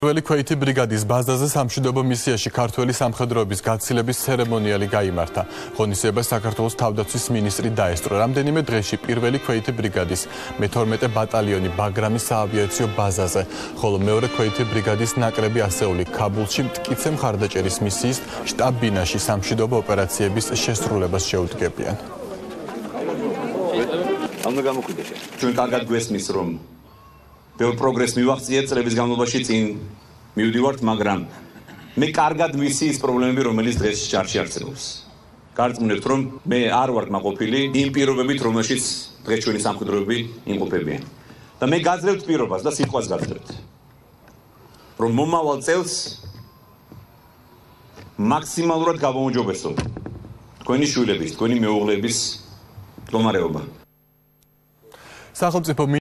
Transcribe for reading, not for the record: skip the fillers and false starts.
პირველი ქვეითი ბრიგადის ბაზაზე სამშვიდობო მისიაში ქართველი სამხედროების გაცილების ცერემონიალი გაიმართა. ღონისძიებას საქართველოს თავდაცვის მინისტრი დაესწრო. რამდენიმე დღეში პირველი ქვეითი ბრიგადის მე-12 ბატალიონი ბაგრამის საავიაციო ბაზაზე, ხოლო მეორე ქვეითი ბრიგადის ნაკრები ასეული ქაბულში მტკიცე მხარდაჭერის მისიის შტაბ-ბინაში სამშვიდობო ოპერაციების შესრულებას შეუდგებიან. ჩვენ კარგად გვესმის, რომ ბევრ პროგრესს მივაღწიეთ წლების განმავლობაში წინ მივდივართ, მაგრამ მე კარგად ვიცი ის პრობლემები, რომელიც დღეს ჭარში არსებობს. გარწმუნებთ, რომ მე არ ვარ კმაყოფილი იმ პირობებით, რომელშიც დღეს ჩვენი სამხედროები იმყოფებიან. და მე გაძლევთ პირობას და სიტყვას გაძლევთ, რომ მომავალ წელს მაქსიმალურად გავაუმჯობესოთ თქვენი შვილების, თქვენი მეუღლების მდგომარეობა. სახელმწიფო